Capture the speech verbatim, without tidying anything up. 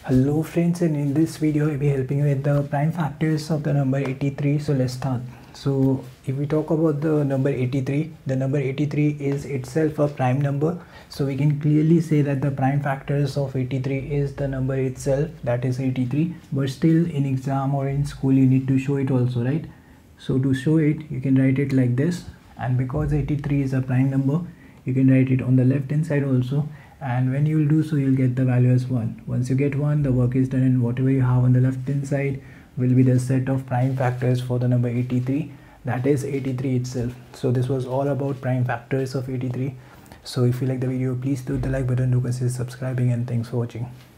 Hello friends, and in this video I'll be helping you with the prime factors of the number eighty-three. So let's start. So if we talk about the number eighty-three, the number eighty-three is itself a prime number. So we can clearly say that the prime factors of eighty-three is the number itself, that is eighty-three. But still in exam or in school you need to show it also, right? So to show it, you can write it like this. And because eighty-three is a prime number, you can write it on the left hand side also. And when you will do so, you'll get the value as one. Once you get one, the work is done, and whatever you have on the left hand side will be the set of prime factors for the number eighty-three, that is eighty-three itself. So this was all about prime factors of eighty-three. So if you like the video, please do the like button, do consider subscribing, and thanks for watching.